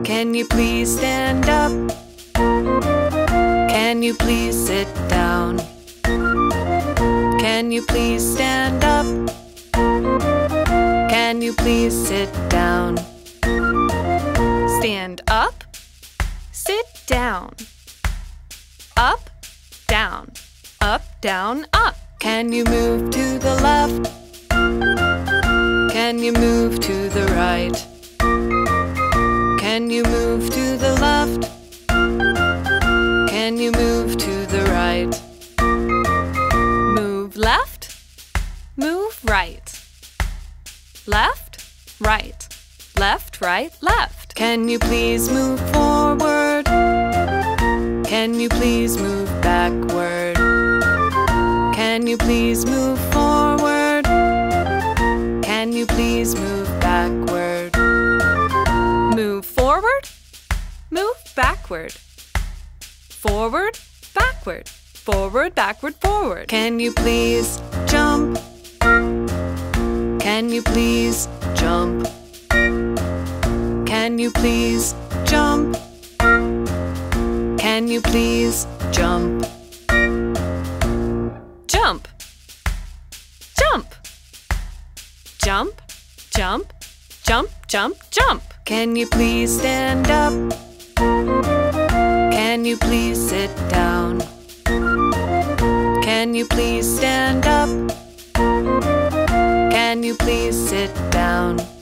Can you please stand up? Can you please sit down? Can you please stand up? Can you please sit down? Stand up, sit down. Up, down, up, down, up. Can you move to the left? Can you move to the right? Can you move to the left? Can you move to the right? Move left, move right. Left, right, left, right, left. Can you please move forward? Can you please move backward? Can you please move forward? Can you please move backward? Move forward, move backward. Forward, backward, forward, backward, forward. Can you please jump? Can you please jump? Can you please jump? Can you please jump? Jump, jump, jump, jump, jump, jump, jump. Can you please stand up? Can you please sit down? Can you please stand up? Can you please sit down?